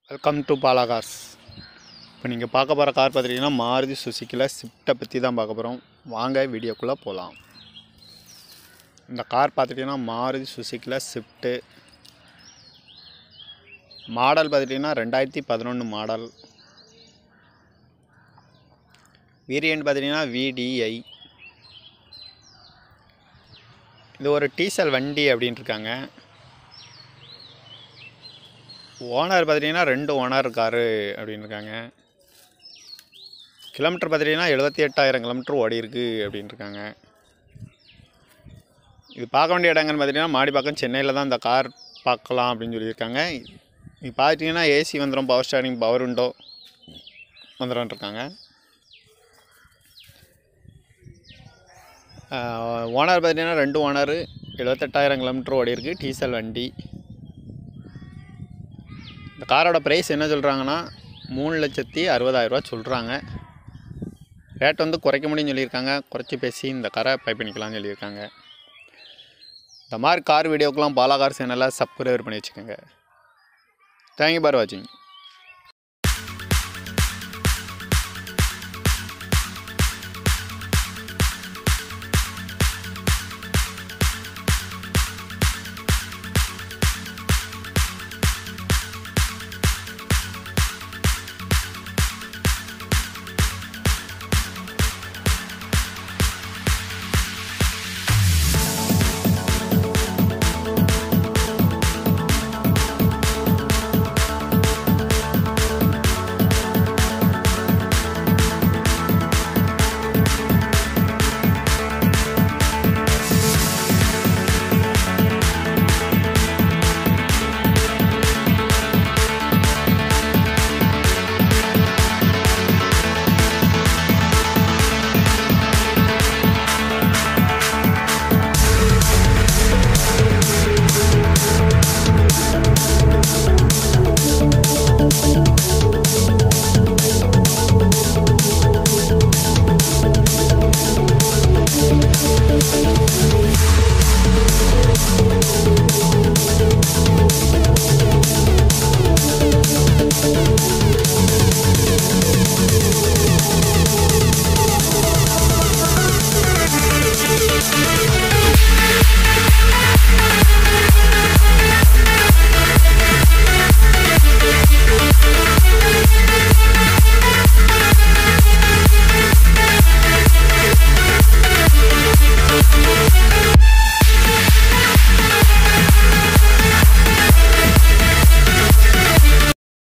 Welcome to Bala cars. இப்போ நீங்கள் பார்க்க போகிற கார் பார்த்துட்டிங்கன்னா மாருதி சுசுக்கியில் ஸ்விஃப்ட்டை பற்றி தான் பார்க்க போகிறோம். வாங்க வீடியோக்குள்ளே போகலாம். இந்த கார் பார்த்துட்டிங்கன்னா மாருதி சுசுக்கியில் ஸ்விஃப்ட்டு மாடல் பார்த்துட்டிங்கன்னா 2011 மாடல். வேரியண்ட் பார்த்துட்டிங்கன்னா VDI. இது ஒரு டீசல் வண்டி அப்படின்ட்டு இருக்காங்க. ஓனர் பார்த்துட்டிங்கன்னா 2 ஓனர் காரு அப்படின்னு இருக்காங்க. கிலோமீட்டர் பார்த்துட்டிங்கன்னா 78,000 கிலோமீட்டர் ஓடி இருக்குது அப்படின்னு இருக்காங்க. இது பார்க்க வேண்டிய இடங்கள்னு பார்த்திங்கன்னா மாடிப்பாக்கம் சென்னையில் தான் இந்த கார் பார்க்கலாம் அப்படின்னு சொல்லியிருக்காங்க. இது பார்த்திங்கன்னா ஏசி வந்துடும், பவர் ஸ்டாரிங், பவர் விண்டோ வந்துடும் இருக்காங்க. ஓனர் பார்த்திங்கன்னா 2 ஓனரு, 78,000 கிலோமீட்டர் ஓடி இருக்குது, டீசல் வண்டி. இந்த காரோட ப்ரைஸ் என்ன சொல்கிறாங்கன்னா 3,60,000 சொல்கிறாங்க. ரேட் வந்து குறைக்க முடியும்னு சொல்லியிருக்காங்க. குறைச்சி பேசி இந்த காரை பை பண்ணிக்கலாம்னு சொல்லியிருக்காங்க. இந்த மாதிரி கார் வீடியோக்கெலாம் பாலா கார் சேனலை சப்ஸ்கிரைப் பண்ணி வச்சுக்கோங்க. தேங்க்யூ ஃபார் வாட்சிங்.